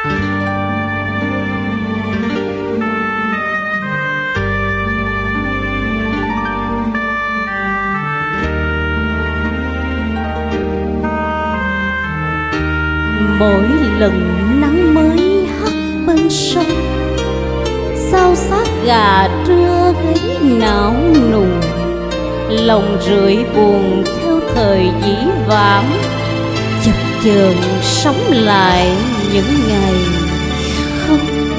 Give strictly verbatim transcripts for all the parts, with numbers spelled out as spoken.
Mỗi lần nắng mới hắt bên sông, sao xác gà trưa gáy não nùng, lòng rượi buồn theo thời dĩ vãng, chập chờn sống lại những ngày không.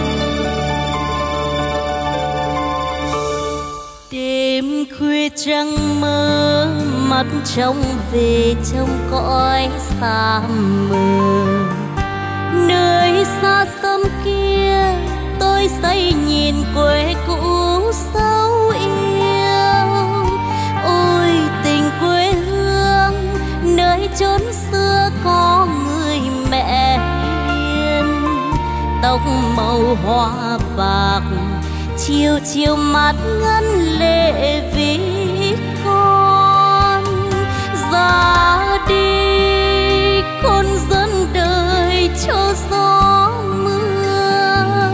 Đêm khuya trăng mơ, mắt trông về trong cõi xa mờ. Nơi xa xăm kia tôi say nhìn quê cũ sâu yêu. Ôi tình quê hương, nơi chốn xưa có người mẹ hiền. Tóc màu hoa bạc, chiều chiều mắt ngân lệ vì con. Ra đi con dẫn đời cho gió mưa,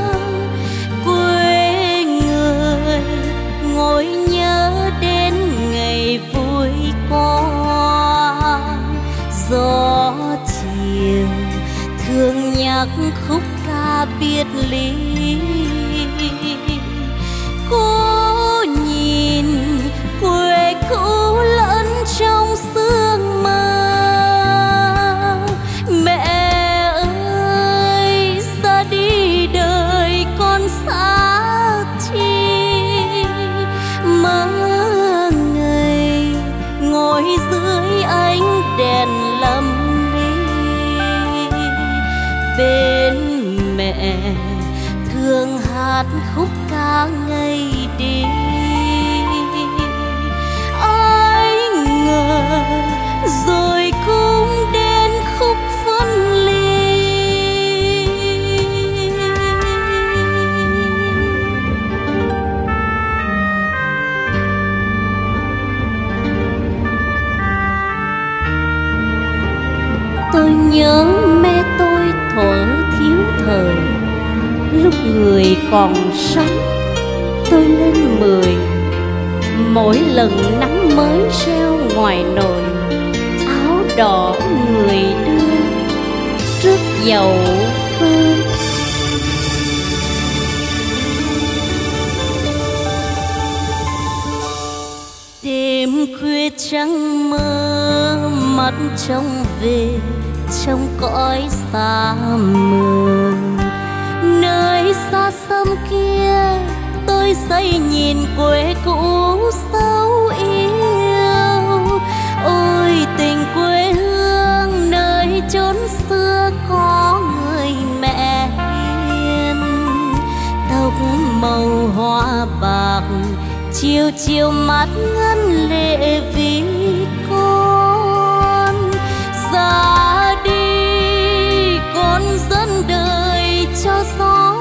quê người ngồi nhớ đến ngày vui qua. Gió chiều thương nhắc khúc ca biệt ly, cô nhìn quê cũ lẫn trong sương mơ. Mẹ ơi ra đi đời con xa chi, mơ ngày ngồi dưới ánh đèn lâm ly. Bên mẹ thương hát khúc ca ngày đi, ai ngờ rồi cũng đến khúc phân ly. Tôi nhớ mẹ tôi thuở thiếu thời, lúc người còn sống tôi lên mười. Mỗi lần nắng mới reo ngoài nồi, áo đỏ người đưa trước dầu phơi. Đêm khuya trăng mơ, mắt trông về trong cõi xa mờ. Nơi xa xăm kia tôi say nhìn quê cũ sâu yêu. Ôi tình quê hương, nơi chốn xưa có người mẹ hiền. Tóc màu hoa bạc, chiều chiều mắt ngân lệ vì con. Ra đi con dẫn đời cho gió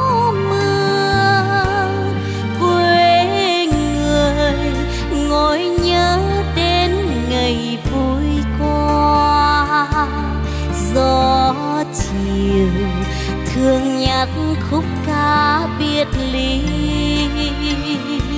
mưa, quê người ngồi nhớ đến ngày vui qua. Gió chiều thương nhắc khúc ca biệt ly,